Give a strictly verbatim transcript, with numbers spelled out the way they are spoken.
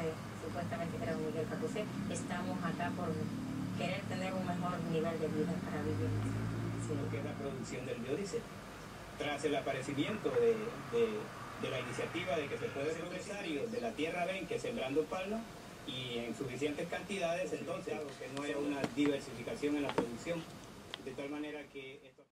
de supuestamente que era Miguel Cacucé, estamos acá por querer tener un mejor nivel de vida para vivir. Sí. Lo que es la producción del biodiesel. Tras el aparecimiento de, de, de la iniciativa de que se puede ser empresario de la tierra Benque sembrando palma y en suficientes cantidades, entonces que no era una diversificación en la producción, de tal manera que esto